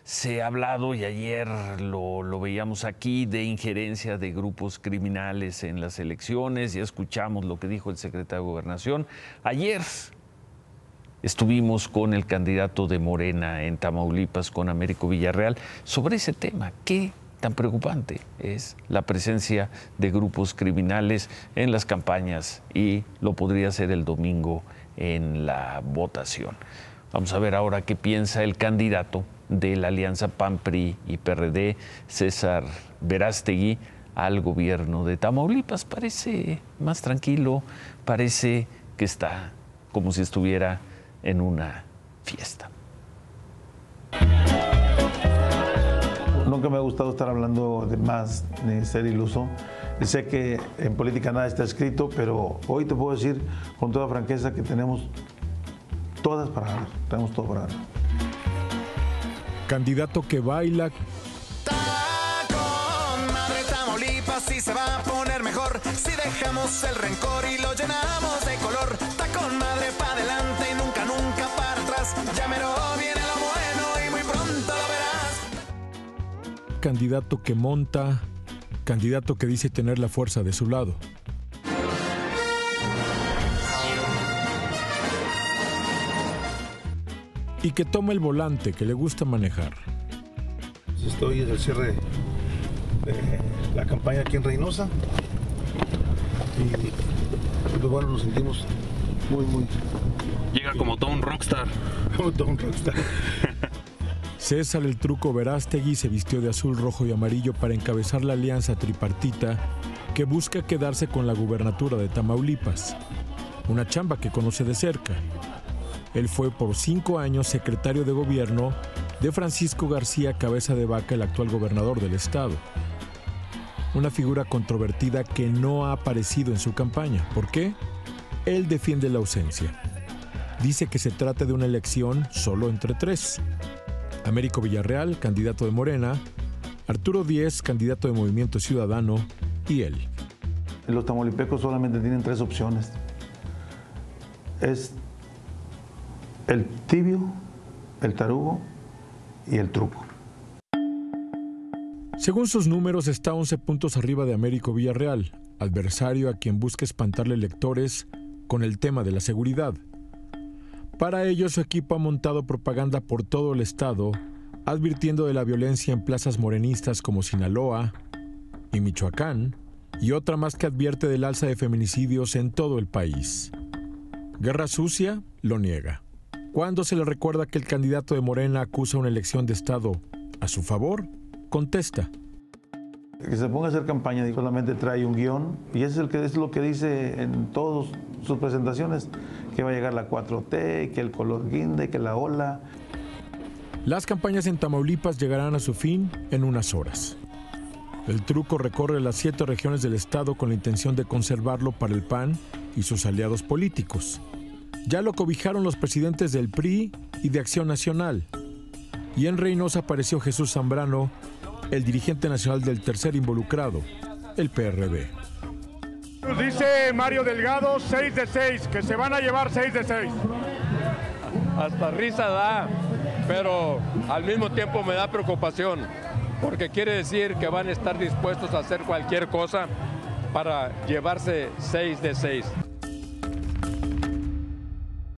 Se ha hablado, y ayer lo veíamos aquí, de injerencia de grupos criminales en las elecciones. Ya escuchamos lo que dijo el secretario de Gobernación. Ayer estuvimos con el candidato de Morena en Tamaulipas, con Américo Villarreal, sobre ese tema. ¿Qué tan preocupante es la presencia de grupos criminales en las campañas? Y lo podría ser el domingo en la votación. Vamos a ver ahora qué piensa el candidato de la alianza PAN, PRI y PRD, César Verástegui, al gobierno de Tamaulipas. Parece más tranquilo, parece que está como si estuviera en una fiesta. Nunca me ha gustado estar hablando de más ni ser iluso. Sé que en política nada está escrito, pero hoy te puedo decir con toda franqueza que tenemos todas para ganar, tenemos todo para ganar. Candidato que baila. Con madre Tamaulipas sí se va a poner mejor si dejamos el rencor y lo llenamos de color. Tacón madre pa' adelante y nunca, nunca para atrás. Ya mero viene lo bueno y muy pronto lo verás. Candidato que monta. Candidato que dice tener la fuerza de su lado. Y que toma el volante, que le gusta manejar. Estoy en el cierre de la campaña aquí en Reynosa y pues bueno, nos sentimos muy... Llega como todo un rockstar. Como todo un rockstar. César el Truco Verástegui se vistió de azul, rojo y amarillo para encabezar la alianza tripartita que busca quedarse con la gubernatura de Tamaulipas, una chamba que conoce de cerca. Él fue por 5 años secretario de gobierno de Francisco García Cabeza de Vaca, el actual gobernador del estado. Una figura controvertida que no ha aparecido en su campaña. ¿Por qué? Él defiende la ausencia. Dice que se trata de una elección solo entre 3. Américo Villarreal, candidato de Morena, Arturo Díez, candidato de Movimiento Ciudadano, y él. Los tamaulipecos solamente tienen 3 opciones. Es el tibio, el tarugo y el truco. Según sus números, está 11 puntos arriba de Américo Villarreal, adversario a quien busca espantarle electores con el tema de la seguridad. Para ello, su equipo ha montado propaganda por todo el estado, advirtiendo de la violencia en plazas morenistas como Sinaloa y Michoacán, y otra más que advierte del alza de feminicidios en todo el país. Guerra Sucia lo niega. Cuando se le recuerda que el candidato de Morena acusa una elección de estado a su favor, contesta. Que se ponga a hacer campaña y solamente trae un guión, y eso es lo que dice en todas sus presentaciones, que va a llegar la 4T, que el color guinde, que la ola. Las campañas en Tamaulipas llegarán a su fin en unas horas. El Truco recorre las 7 regiones del estado con la intención de conservarlo para el PAN y sus aliados políticos. Ya lo cobijaron los presidentes del PRI y de Acción Nacional. Y en Reynosa apareció Jesús Zambrano, el dirigente nacional del tercer involucrado, el PRD. Nos dice Mario Delgado 6 de 6, que se van a llevar 6 de 6. Hasta risa da, pero al mismo tiempo me da preocupación, porque quiere decir que van a estar dispuestos a hacer cualquier cosa para llevarse 6 de 6.